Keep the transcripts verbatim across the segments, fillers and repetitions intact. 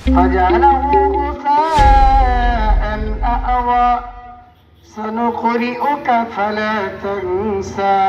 فجعله غثاء أحوى سنقرئك فلا تنسى।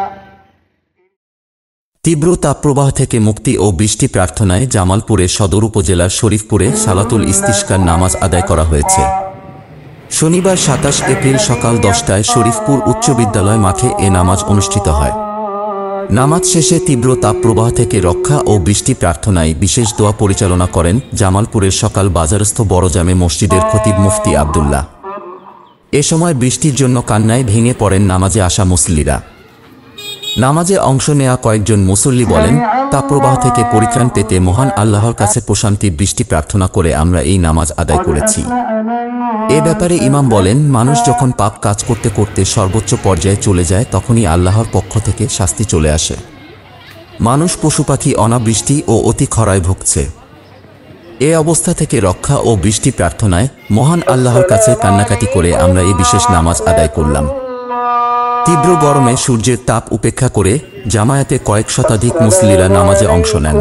তীব্র তাপপ্রবাহ থেকে মুক্তি ও বৃষ্টি প্রার্থনায় জামালপুরের সদর উপজেলার শরীফপুরে সালাতুল ইস্তিসকার নামাজ আদায় করা হয়েছে। শনিবার সাতাশ এপ্রিল সকাল দশটায় শরীফপুর উচ্চ বিদ্যালয় মাঠে এ নামাজ অনুষ্ঠিত হয়। নামাজ শেষে তীব্র তাপপ্রবাহ থেকে রক্ষা ও বৃষ্টি প্রার্থনায় বিশেষ দোয়া পরিচালনা করেন জামালপুরের সকাল বাজারস্থ বড় জামে মসজিদের খতিব মুফতি আব্দুল্লাহ। এ সময় বৃষ্টির জন্য কান্নায় ভেঙে পড়েন নামাজে আসা মুসল্লিরা। নামাজে অংশ নেয়া কয়েকজন মুসল্লি বলেন, তাপপ্রবাহ থেকে পরিত্রাণ পেতে মহান আল্লাহর কাছে প্রশান্তির বৃষ্টি প্রার্থনা করে আমরা এই নামাজ আদায় করেছি। এ ব্যাপারে ইমাম বলেন, মানুষ যখন পাপ কাজ করতে করতে সর্বোচ্চ পর্যায়ে চলে যায় তখনই আল্লাহর পক্ষ থেকে শাস্তি চলে আসে। মানুষ পশুপাখি অনাবৃষ্টি ও অতি খরায় ভুগছে। এ অবস্থা থেকে রক্ষা ও বৃষ্টি প্রার্থনায় মহান আল্লাহর কাছে কান্নাকাটি করে আমরা এই বিশেষ নামাজ আদায় করলাম। তীব্র গরমে সূর্যের তাপ উপেক্ষা করে জামায়াতে কয়েক শতাধিক মুসল্লিরা নামাজে অংশ নেন।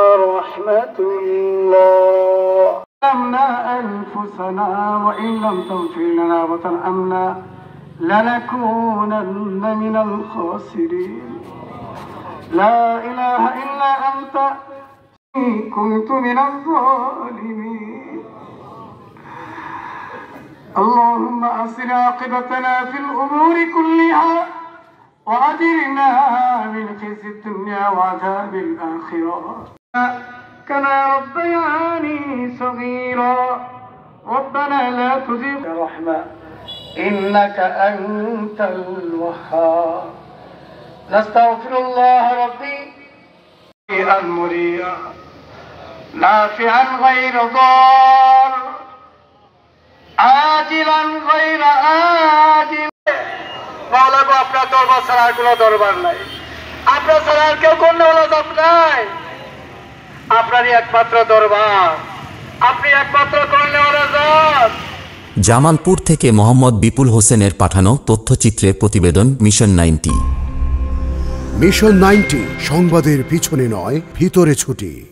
اللهم أصلح عاقبتنا في الأمور كلها وأجرنا من خزي الدنيا وعذاب الآخرة. كما ربياني صغيرا ربنا لا تزغ رحمة إنك أنت الوهاب. نستغفر الله ربي المريا نافعا غير ضار عاجلا غير آجل। মাওলা গো, আপনার দরবার ছাড়া আর কোনো দরবার নাই, আপনার ছাড়া আর কেউ কোন জাত নাই, আপনারই একমাত্র দরবার, আপনি একমাত্র করলেওয়ালা জাত। জামালপুর থেকে মোহাম্মদ বিপুল হোসেনের পাঠানো তথ্যচিত্রের প্রতিবেদন মিশন নাইনটি। মিশন নাইনটি, সংবাদের পিছনে নয় ভিতরে ছুটি।